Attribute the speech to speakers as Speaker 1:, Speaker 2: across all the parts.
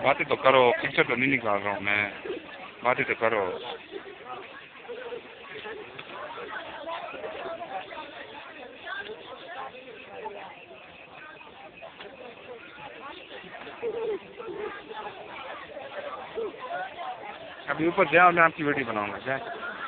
Speaker 1: बातें तो करो, पिक्चर तो नहीं निकाल रहा हूँ मैं, बातें तो करो। अभी ऊपर जाओ, मैं आपकी वीडियो बनाऊंगा। क्या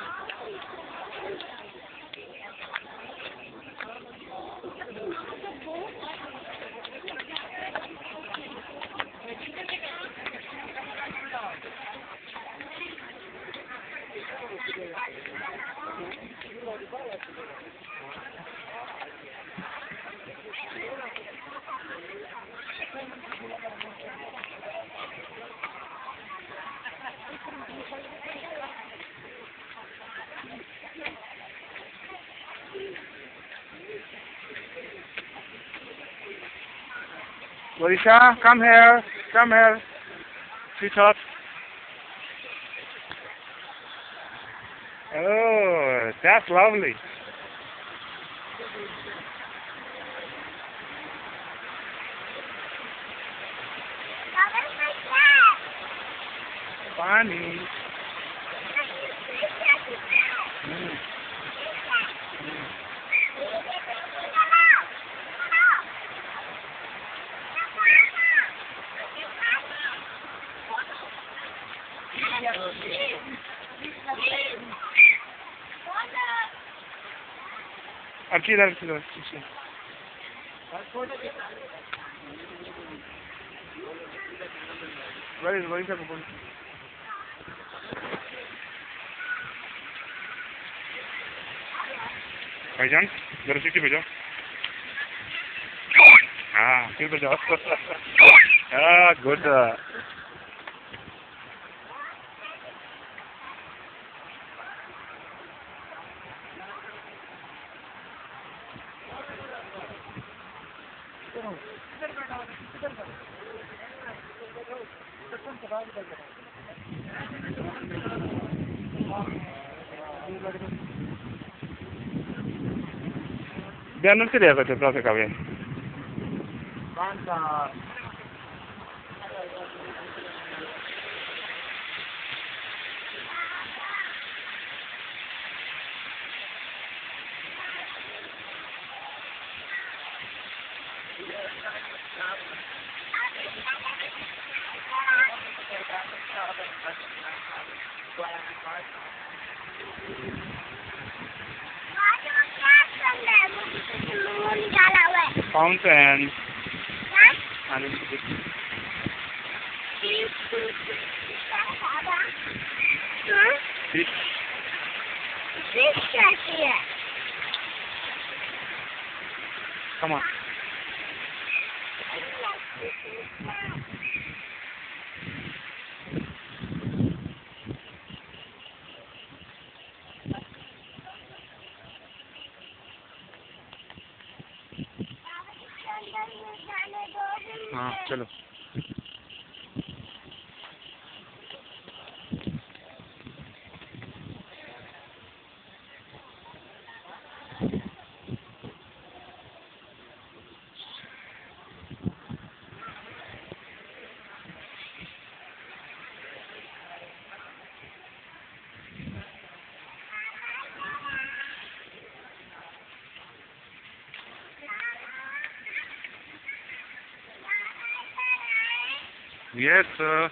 Speaker 1: Warisha, come here, sweetheart. Oh, that's lovely. Funny. अब किधर Warisha को बोल। भाईजान जरा सीटी पे जाओ। हाँ फिर पे जाओ। हाँ good. Bannu Warisha te profe kabe. Fountain. Fish. Come on. हाँ चलो। Yes, sir.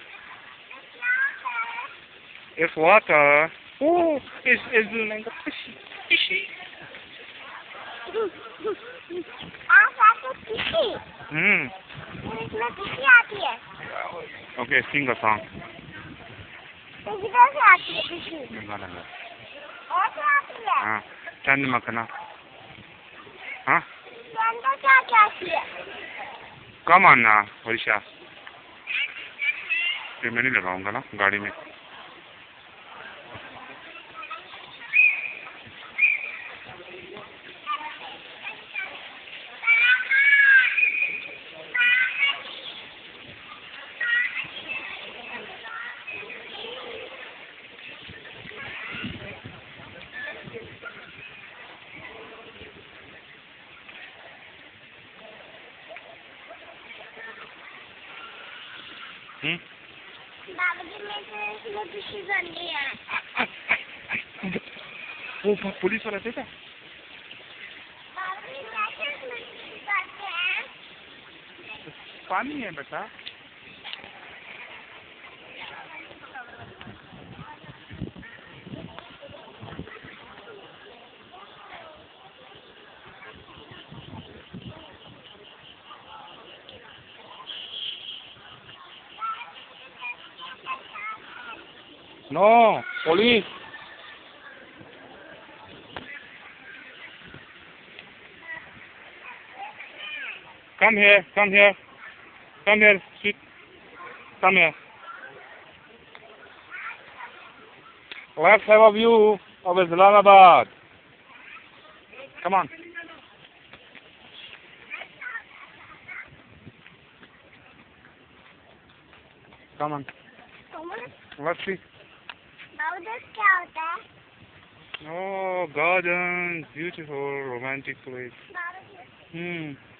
Speaker 1: It's water. Oh, it's like a fishy. Okay, sing a song. हाँ, चंद मखना। हाँ? कम आना वरिशा। फिर मैं नहीं लगाऊंगा ना गाड़ी में। Hmm?
Speaker 2: बाबूजी मैं तो इसमें खुशी कर ली है।
Speaker 1: वो पुलिस वाला देखा?
Speaker 2: बाबूजी कैसे इसमें खुशी करते हैं?
Speaker 1: पानी है बेटा। No, police. Come here, come here. Come here, sit. Come here. Let's have a view of Islamabad. Come on. Come on. Let's see.
Speaker 2: बाबूजी क्या होता है?
Speaker 1: Oh, garden, beautiful, romantic place.
Speaker 2: बाबूजी
Speaker 1: Hmm.